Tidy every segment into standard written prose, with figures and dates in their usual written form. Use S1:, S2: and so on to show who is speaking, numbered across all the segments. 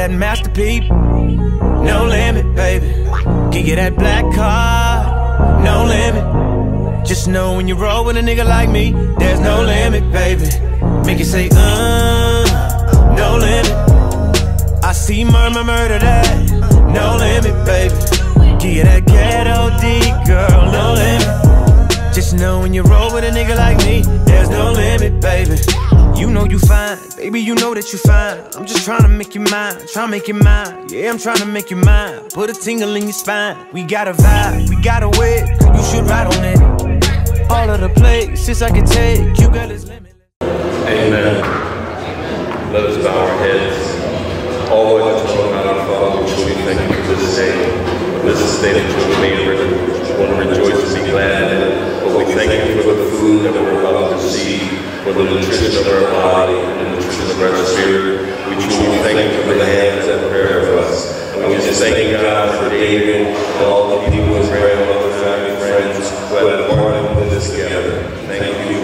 S1: that masterpiece, no limit, baby. Give you that black card, no limit. Just know when you roll with a nigga like me, there's no limit, baby. Make you say, no limit. I see murder that, no limit, baby. Give you that ghetto D, girl, no limit. Just know when you roll with a nigga like me, there's no limit, baby. You know you fine, baby, you know that you fine. I'm just trying to make you mine, trying to make you mine. Yeah, I'm trying to make you mine. Put a tingle in your spine. We got a vibe, we got a way. You should ride on it. All of the places I can take, you got this limit.
S2: Amen. Let us bow our heads. Always talking about our Father, we truly thank you for this day. This is the day that you have made. We want to rejoice and be glad in it. But we thank you for the food that we're about to receive, for the nutrition of our body and the nutrition of our spirit. We truly thank you for the hands that prepare for us. And we just thank you, God, for David and all the people, his grandmother, family, friends who have partnered with us together. Thank you.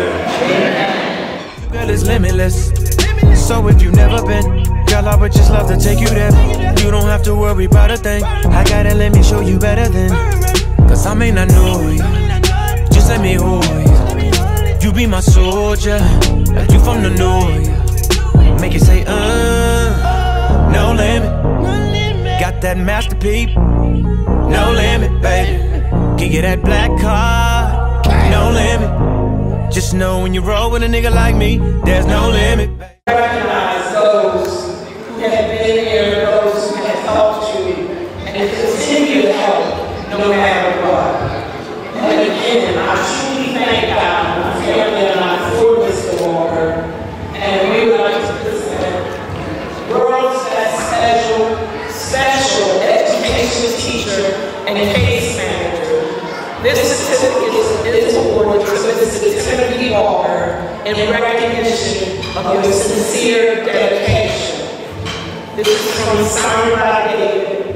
S2: Amen.
S1: Girl, it's limitless. So if you've never been, girl, I would just love to take you there. You don't have to worry about a thing. I gotta let me show you better than. Cause I may not know you, just let me hold you. You be my soldier, like you from the north. Make you say, no limit. Got that masterpiece, no limit, baby. Give you that black card, no limit. Just know when you roll with a nigga like me, there's no limit, baby.
S3: Recognize those who have been here, those who have helped you, and continue to help no matter what. And again, I truly thank God, my family, and I for Mr. Walker. And we would like to present World's Best Special Education Teacher and Case Manager. This certificate is awarded to Mr. Timothy Walker in recognition of your sincere dedication. This is from signed by David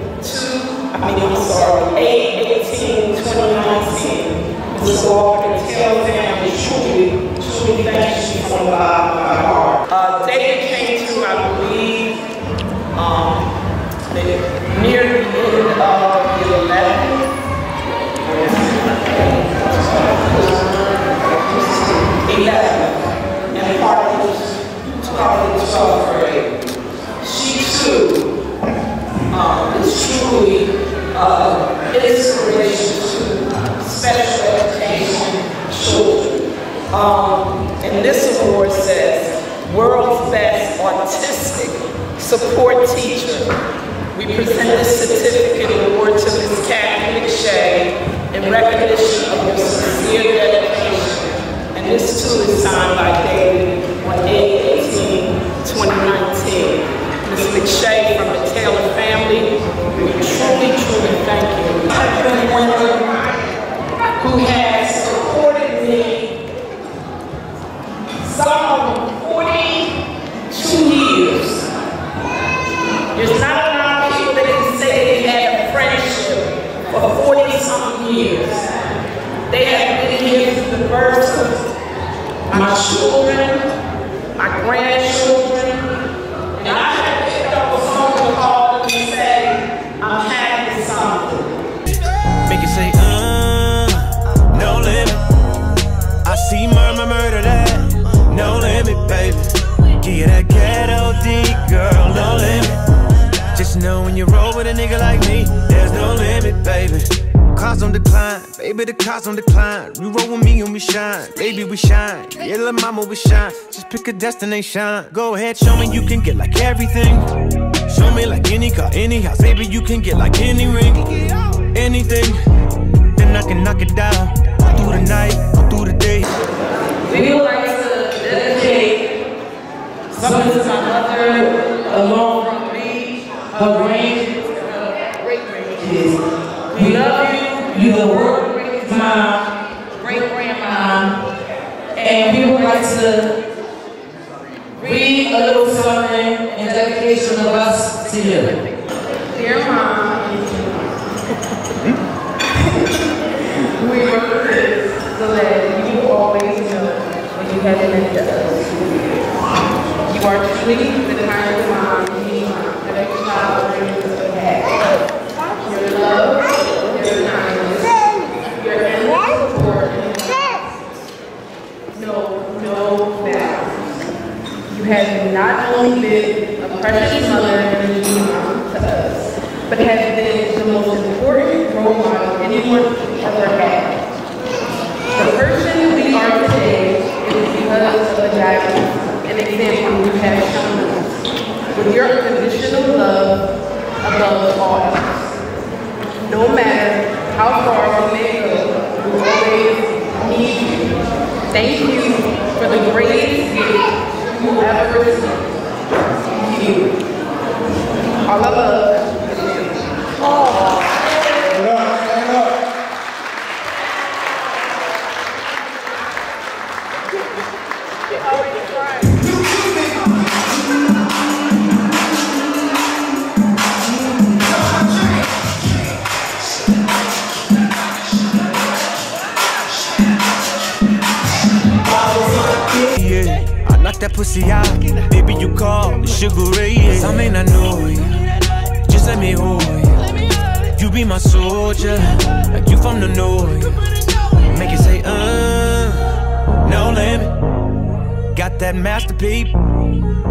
S3: 8/18/2019. Mr. Walker and Taylor family truly thank you from the bottom of my heart. David came to, I believe, near the end of the 11th. And part of the 12th grade. She too is truly inspiration to special education children. And this award says, World's Best Autistic Support Teacher. We present this certificate award to Ms. Kathy McShay in recognition of your sincere dedication. And this too is signed by David on 8/18/2019. Ms. McShay from the Taylor family, we truly thank you. I've been one who has supported me some 42 years. There's not a lot of people that can say they had a friendship for 40-something years. They have been here from the birth of my children, my grandchildren, and I have picked up a phone to call them and say, I'm having something.
S1: Make you say, no limit. I see murder that, no limit, baby. Give you that ghetto D, girl, no limit. Just know when you roll with a nigga like me, there's no limit, baby. Cars on decline, baby, the cars on decline. You roll with me and we shine, baby, we shine. Yeah, little mama, we shine. Just pick a destination. Go ahead, show me you can get like everything. Show me like any car, any house. Baby, you can get like any ring, anything. Then I can knock it down. All through the night, all through the day.
S3: We would like to dedicate something to my mother, along from me, her great-grandkids. We love you. You're the world great-mom, great-grandmom, and we would like to read a little something in dedication of us to you. Dear Mom, we wrote this so that you always know when you have been us. You are truly the kind of mom you need that
S4: has not only been a precious mother and a mom to us, but has been the most important role model anyone ever had. The person we are today is because of the guidance and example you have shown us, with your unconditional love above all else. No matter how far we may go, we always need you. Thank you for the greatest gift you ever received. You. All of us.
S1: That pussy out, baby, you call the Sugar Ray. I may not know you, just let me hold you. You be my soldier, like you from the north. Make it say, no limit. Got that masterpiece,